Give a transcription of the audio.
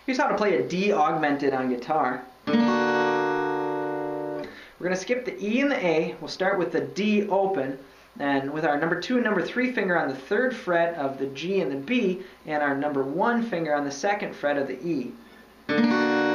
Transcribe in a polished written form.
Here's how to play a D augmented on guitar. We're going to skip the E and the A. We'll start with the D open, and with our number 2 and number 3 finger on the 3rd fret of the G and the B, and our number 1 finger on the 2nd fret of the E.